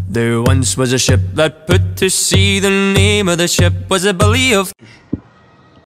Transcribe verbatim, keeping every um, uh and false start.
There once was a ship that put to sea. The name of the ship was a Belly of